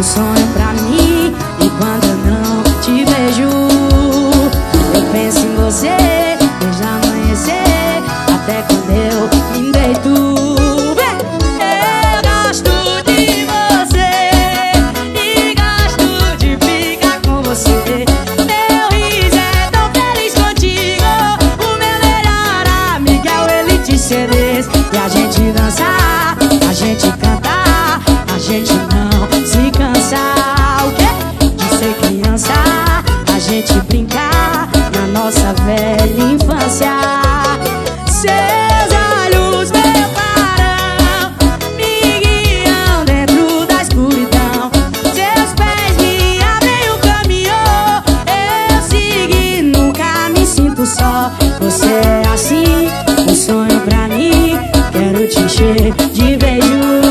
sonho pra mim. E quando eu não te vejo, eu penso em você desde amanhecer até quando eu me deito. Eu gosto de você e gosto de ficar com você. Meu riso é tão feliz contigo. O meu melhor amigo é o Elite CDs. E a gente dança, a gente canta, a gente não se cansa. O quê? De ser criança, a gente brinca na nossa velha infância. Seus olhos, meu clarão, me guiam dentro da escuridão. Seus pés me abrem o caminho. Eu sigo e nunca me sinto só. Você é assim, um sonho pra mim. Quero te encher de beijo.